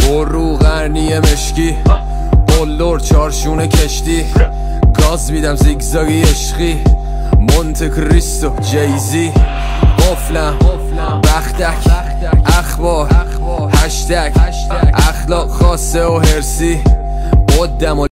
پر رو قرنی مشکی بلور چارشونه کشتی گاز میدم زیگزاگی عشقی مونت کریستو جیزی قفلم بختک اخبار هشتگ اخلاق خاصه و هرسی قدم و